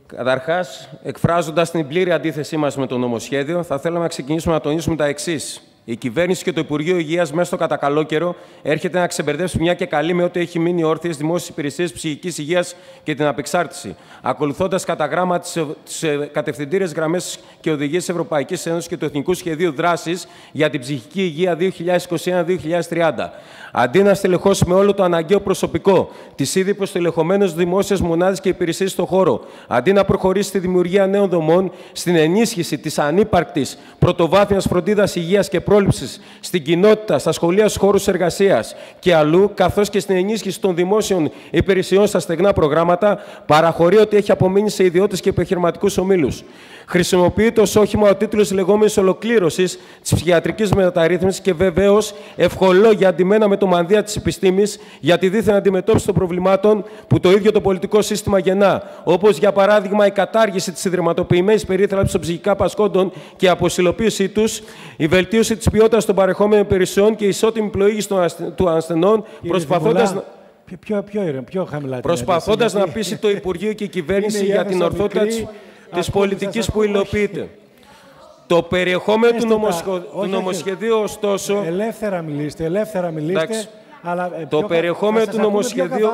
Καταρχάς, εκφράζοντας την πλήρη αντίθεσή μας με το νομοσχέδιο, θα θέλαμε να ξεκινήσουμε να τονίσουμε τα εξής. Η κυβέρνηση και το Υπουργείο Υγείας μέσα στο κατά καλό καιρό έρχεται να ξεμπερδέψει μια και καλή με ό,τι έχει μείνει όρθιες δημόσιες υπηρεσίες ψυχικής υγείας και την απεξάρτηση, ακολουθώντας κατά γράμμα τις κατευθυντήριες γραμμές και οδηγίες της Ευρωπαϊκής Ένωσης και του Εθνικού Σχεδίου Δράσης για την ψυχική υγεία 2021-2030. Αντί να στελεχώσει με όλο το αναγκαίο προσωπικό τις ήδη προστελεχωμένες δημόσιες μονάδες και υπηρεσίες στον χώρο, αντί να προχωρήσει στη δημιουργία νέων δομών, στην ενίσχυση της ανύπαρκτης πρωτοβάθμιας φροντίδας υγείας και πρόληψης στην κοινότητα, στα σχολεία, στους χώρους εργασίας και αλλού, καθώς και στην ενίσχυση των δημόσιων υπηρεσιών στα στεγνά προγράμματα, παραχωρεί ότι έχει απομείνει σε ιδιώτες και επιχειρηματικούς ομίλους. Χρησιμοποιείται ως όχημα ο τίτλος λεγόμενης ολοκλήρωσης της ψυχιατρικής μεταρρύθμισης και βεβαίως ευχολόγια αντιμένα με το μανδύα της επιστήμης για τη δίθεν αντιμετώπιση των προβλημάτων που το ίδιο το πολιτικό σύστημα γεννά, όπως για παράδειγμα η κατάργηση της ιδρυματοποιημένης περίθαλψης των ψυχικά πασχόντων και η αποσυλλοποίησή τους, η βελτίωση της ποιότητας των παρεχόμενων υπηρεσιών και η ισότιμη πλοήγηση των ασθενών, προσπαθώντας να πείσει το Υπουργείο και η κυβέρνηση για την ορθότητα της πολιτικής που υλοποιείται. Το περιεχόμενο του νομοσχεδίου, ωστόσο... Ελεύθερα μιλήστε, αλλά... Το περιεχόμενο του νομοσχεδίου...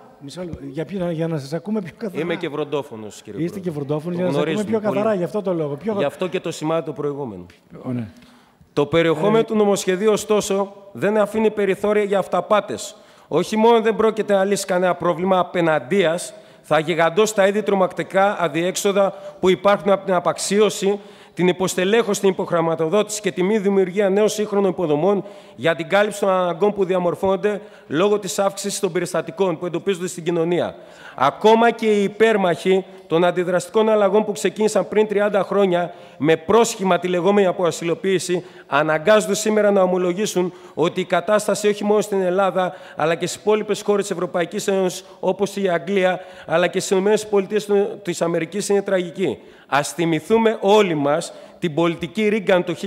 Για να σας ακούμε πιο καθαρά. Είμαι και βροντόφωνος, κύριε Πρόεδρε. Είστε και βροντόφωνος, για να σας ακούμε πιο καθαρά, γι' αυτό το λόγο. Γι' αυτό και το σημάδι το προηγούμενο. Ναι. Το περιεχόμενο του νομοσχεδίου, ωστόσο, δεν αφήνει περιθώρια για αυταπάτες. Όχι μόνο δεν πρόκειται να λύσει κανένα πρόβλημα απεναντίας, θα γιγαντώσει τα ήδη τρομακτικά αδιέξοδα που υπάρχουν από την απαξίωση, την υποστελέχωση, την υποχρηματοδότηση και τη μη δημιουργία νέων σύγχρονων υποδομών για την κάλυψη των αναγκών που διαμορφώνονται λόγω της αύξησης των περιστατικών που εντοπίζονται στην κοινωνία. Ακόμα και οι υπέρμαχοι των αντιδραστικών αλλαγών που ξεκίνησαν πριν 30 χρόνια με πρόσχημα τη λεγόμενη αποασυλοποίηση, αναγκάζονται σήμερα να ομολογήσουν ότι η κατάσταση όχι μόνο στην Ελλάδα, αλλά και στις υπόλοιπες χώρες της Ευρωπαϊκής Ένωσης, όπως η Αγγλία, αλλά και στις ΗΠΑ είναι τραγική. Ας θυμηθούμε όλοι μας την πολιτική Ρίγκαν το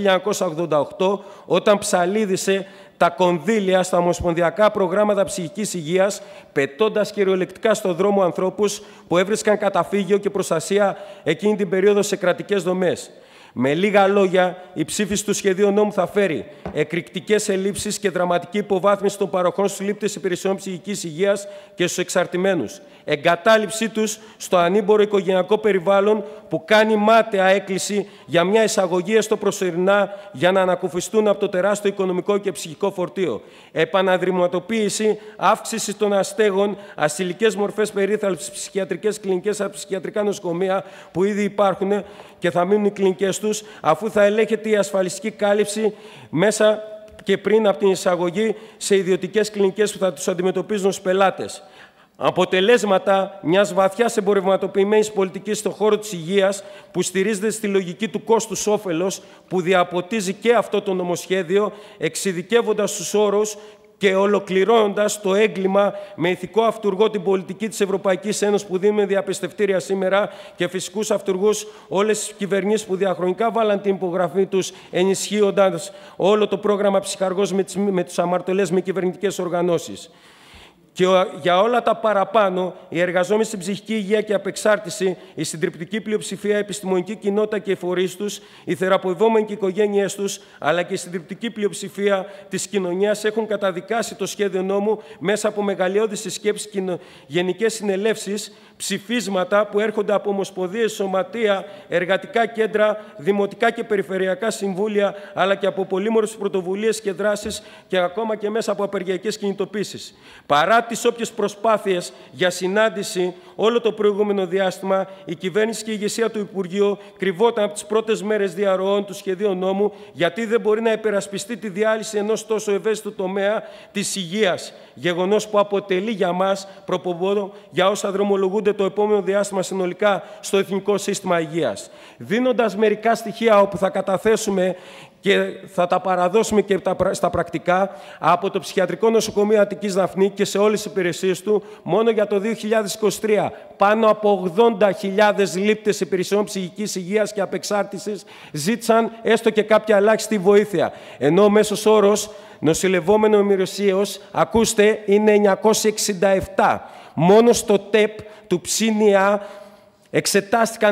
1988, όταν ψαλίδισε τα κονδύλια στα ομοσπονδιακά προγράμματα ψυχικής υγείας, πετώντας κυριολεκτικά στο δρόμο ανθρώπους που έβρισκαν καταφύγιο και προστασία εκείνη την περίοδο σε κρατικές δομές. Με λίγα λόγια, η ψήφιση του σχεδίου νόμου θα φέρει εκρηκτικές ελλείψεις και δραματική υποβάθμιση των παροχών στους λήπτες υπηρεσιών ψυχικής υγείας και στους εξαρτημένους. Εγκατάλειψή τους στο ανήμπορο οικογενειακό περιβάλλον που κάνει μάταια έκκληση για μια εισαγωγή έστω προσωρινά για να ανακουφιστούν από το τεράστιο οικονομικό και ψυχικό φορτίο. Επαναδρυματοποίηση, αύξηση των αστέγων, ασυλικές μορφές περίθαλψης, ψυχιατρικές κλινικές, ψυχιατρικά νοσοκομεία που ήδη υπάρχουν και θα μείνουν οι κλινικές τους, αφού θα ελέγχεται η ασφαλιστική κάλυψη μέσα και πριν από την εισαγωγή σε ιδιωτικές κλινικές που θα τους αντιμετωπίζουν ως πελάτες. Αποτελέσματα μιας βαθιάς εμπορευματοποιημένης πολιτικής στον χώρο της υγείας που στηρίζεται στη λογική του κόστους-όφελος που διαποτίζει και αυτό το νομοσχέδιο, εξειδικεύοντας τους όρους και ολοκληρώνοντας το έγκλημα με ηθικό αυτουργό την πολιτική της Ευρωπαϊκής Ένωσης που δίνουμε διαπιστευτήρια σήμερα και φυσικούς αυτουργούς όλες τις κυβερνήσεις που διαχρονικά βάλαν την υπογραφή τους ενισχύοντας όλο το πρόγραμμα Ψυχαργός με τους αμαρτωλές με κυβερνητικές οργανώσεις. Και για όλα τα παραπάνω, οι εργαζόμενοι στην ψυχική υγεία και απεξάρτηση, η συντριπτική πλειοψηφία, η επιστημονική κοινότητα και οι φορείς τους, οι θεραπευόμενοι και οι οικογένειές τους, αλλά και η συντριπτική πλειοψηφία της κοινωνίας έχουν καταδικάσει το σχέδιο νόμου μέσα από μεγαλειώδεις συσκέψεις και γενικές συνελεύσεις, ψηφίσματα που έρχονται από ομοσπονδίες, σωματεία, εργατικά κέντρα, δημοτικά και περιφερειακά συμβούλια, αλλά και από πολύμορφες πρωτοβουλίες και δράσεις και ακόμα και μέσα από απεργιακές κινητοποίησεις. Παρά τις όποιες προσπάθειες για συνάντηση όλο το προηγούμενο διάστημα, η κυβέρνηση και η ηγεσία του Υπουργείου κρυβόταν από τις πρώτες μέρες διαρροών του σχεδίου νόμου, γιατί δεν μπορεί να υπερασπιστεί τη διάλυση ενός τόσο ευαίσθητου τομέα της υγείας. Γεγονός που αποτελεί για μας προπομπόδο για όσα δρομολογούνται το επόμενο διάστημα συνολικά στο Εθνικό Σύστημα Υγείας. Δίνοντας μερικά στοιχεία όπου θα καταθέσουμε και θα τα παραδώσουμε και στα πρακτικά από το Ψυχιατρικό Νοσοκομείο Αττικής Δαφνή και σε όλες τις υπηρεσίες του, μόνο για το 2023 πάνω από 80.000 λήπτες υπηρεσιών ψυχικής υγείας και απεξάρτησης ζήτησαν έστω και κάποια ελάχιστη βοήθεια. Ενώ ο μέσος όρος νοσηλευόμενο ημερησίως, ακούστε, είναι 967. Μόνο στο ΤΕΠ του Ψήνια εξετάστηκαν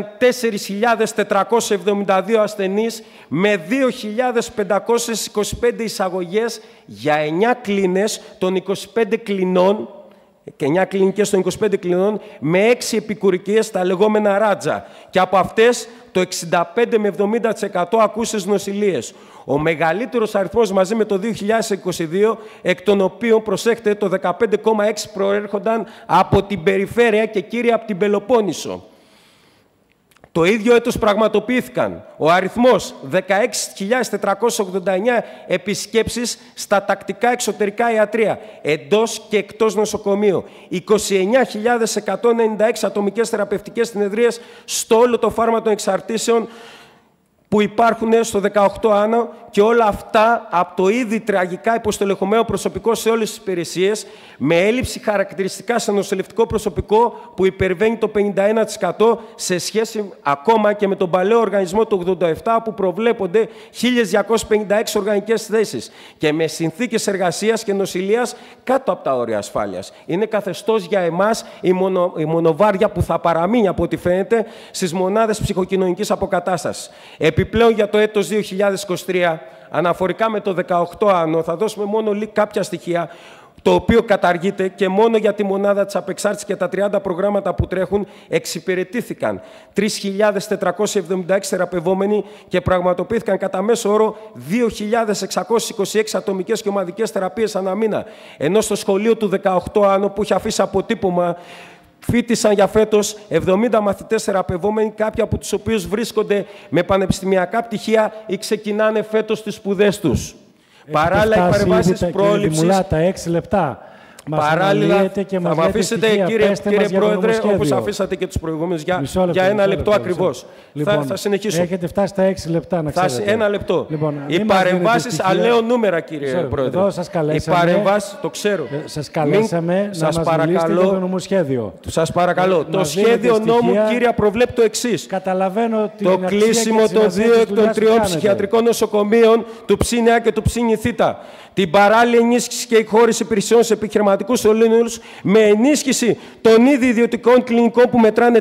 4.472 ασθενείς με 2.525 εισαγωγές για 9 κλίνες των 25 κλινών και 9 κλινικές των 25 κλινών με 6 επικουρικές, τα λεγόμενα ράτζα. Και από αυτές το 65 με 70% ακούσες νοσηλείες. Ο μεγαλύτερος αριθμός μαζί με το 2022, εκ των οποίων, προσέχτε, το 15,6 προέρχονταν από την περιφέρεια και κύρια από την Πελοπόννησο. Το ίδιο έτος πραγματοποιήθηκαν ο αριθμός 16.489 επισκέψεις στα τακτικά εξωτερικά ιατρεία, εντός και εκτός νοσοκομείου, 29.196 ατομικές θεραπευτικές συνεδρίες στο όλο το φάρμα των εξαρτήσεων που υπάρχουν στο 18 άνω, και όλα αυτά από το ήδη τραγικά υποστελεχωμένο προσωπικό σε όλες τις υπηρεσίες, με έλλειψη χαρακτηριστικά σε νοσηλευτικό προσωπικό που υπερβαίνει το 51% σε σχέση ακόμα και με τον παλαιό οργανισμό του 87 που προβλέπονται 1.256 οργανικές θέσεις και με συνθήκες εργασίας και νοσηλείας κάτω από τα όρια ασφάλειας. Είναι καθεστώς για εμάς η μονοβάρια που θα παραμείνει, από ό,τι φαίνεται, στις μονάδες ψυχοκοινωνικής αποκατάστασης. Επιπλέον, για το έτος 2023, αναφορικά με το 18 άνω, θα δώσουμε μόνο κάποια στοιχεία, το οποίο καταργείται, και μόνο για τη μονάδα της απεξάρτησης και τα 30 προγράμματα που τρέχουν εξυπηρετήθηκαν 3.476 θεραπευόμενοι και πραγματοποιήθηκαν κατά μέσο όρο 2.626 ατομικές και ομαδικές θεραπείες ανά μήνα. Ενώ στο σχολείο του 18 άνω, που είχε αφήσει αποτύπωμα, φοιτήσαν για φέτος 70 μαθητές θεραπευόμενοι, κάποιοι από τους οποίους βρίσκονται με πανεπιστημιακά πτυχία ή ξεκινάνε φέτος τις σπουδές τους. Παράλληλα, οι παρεμβάσεις πρόληψης. Τα 6 λεπτά. Παράλληλα, θα με αφήσετε, κύριε Πρόεδρε, όπως αφήσατε και τους προηγούμενους, για ένα λεπτό ακριβώς. Λοιπόν, θα συνεχίσω. Έχετε φτάσει στα 6 λεπτά, να ξέρετε. Ένα λεπτό. Λοιπόν, οι παρεμβάσεις, αλέω νούμερα, κύριε Πρόεδρε. Εδώ σας καλέσαμε. Οι παρεμβάσεις, το ξέρω. Σας καλέσαμε να μας μιλήσετε για το νομοσχέδιο. Σας παρακαλώ. Το σχέδιο νόμου, κύριε, προβλέπει το εξής. Καταλαβαίνω το κλείσιμο των 2 εκ των 3 ψυχιατρικών νοσοκομείων του ΨΝ και του ΨΝΘ. Την παράλληλη ενίσχυση και εκχώρηση υπηρεσιών σε επιχειρηματικούς ολύνους με ενίσχυση των ήδη ιδιωτικών κλινικών που μετράνε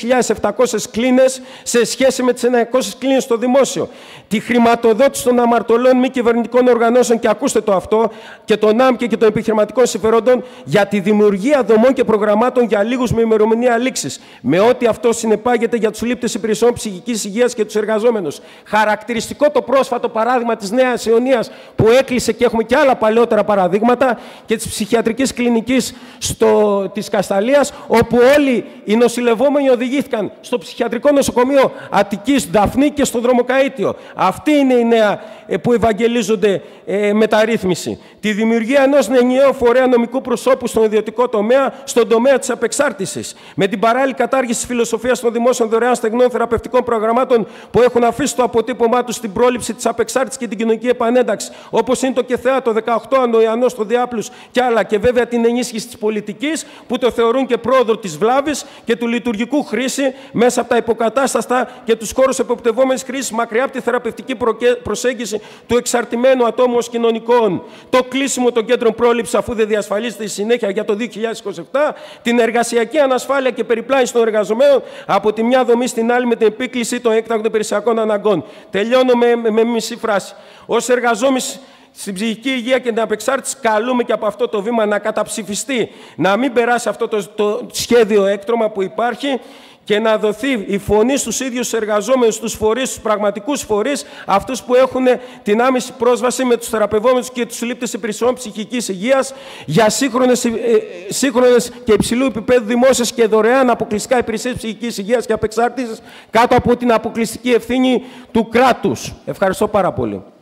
4.700 κλίνες σε σχέση με τις 900 κλίνες στο δημόσιο. Τη χρηματοδότηση των αμαρτωλών μη κυβερνητικών οργανώσεων, και ακούστε το αυτό, και των ΆΜΚΕ και των επιχειρηματικών συμφερόντων για τη δημιουργία δομών και προγραμμάτων για λίγους με ημερομηνία λήξης, με ό,τι αυτό συνεπάγεται για τους λήπτες υπηρεσιών ψυχικής υγείας και τους εργαζόμενους. Χαρακτηριστικό το πρόσφατο παράδειγμα της Νέας Ιωνίας που έκλεισε, και έχουμε και άλλα παλαιότερα παραδείγματα, και της ψυχιατρικής κλινικής της Κασταλίας, όπου όλοι οι νοσηλευόμενοι οδηγήθηκαν στο ψυχιατρικό νοσοκομείο Αττικής Δαφνή και στο Δρομοκαΐτιο. Αυτή είναι η νέα που ευαγγελίζονται μεταρρύθμιση. Τη δημιουργία ενός ενιαίου φορέα νομικού προσώπου στον ιδιωτικό τομέα, στον τομέα της απεξάρτησης. Με την παράλληλη κατάργηση της φιλοσοφίας των δημόσιων δωρεάν στεγνών θεραπευτικών προγραμμάτων που έχουν αφήσει το αποτύπωμά τους στην πρόληψη της απεξάρτησης και την κοινωνική επανένταξη, όπως είναι το ΚΕΘΕΑ, το 18 άνω, Ιαννός, το Διάπλους και άλλα. Και βέβαια την ενίσχυση της πολιτικής, που το θεωρούν και πρόοδο της βλάβης και του λειτουργικού χρήση μέσα από τα υποκατάστατα και τους χώρους εποπτευόμενης κρίσης, μακριά από τη θεραπευτική προσέγγιση του εξαρτημένου ατόμου ως κοινωνικών. Το κλείσιμο των κέντρων πρόληψης, αφού δεν διασφαλίζεται στη συνέχεια για το 2027, την εργασιακή ανασφάλεια και περιπλάνηση των εργαζομένων από τη μια δομή στην άλλη με την επίκληση των έκτακτων υπηρεσιακών αναγκών. Τελειώνω με μισή φράση. Ως εργαζόμενοι στην ψυχική υγεία και την απεξάρτηση, καλούμε και από αυτό το βήμα να καταψηφιστεί, να μην περάσει αυτό το σχέδιο έκτρωμα που υπάρχει, και να δοθεί η φωνή στους ίδιους εργαζόμενους, στους φορείς, στους πραγματικούς φορείς, αυτούς που έχουν την άμεση πρόσβαση με τους θεραπευόμενους και τους λήπτες υπηρεσιών ψυχικής υγείας για σύγχρονες και υψηλού επίπεδου δημόσιες και δωρεάν αποκλειστικά υπηρεσίες ψυχικής υγείας και απεξάρτησης κάτω από την αποκλειστική ευθύνη του κράτους. Ευχαριστώ πάρα πολύ.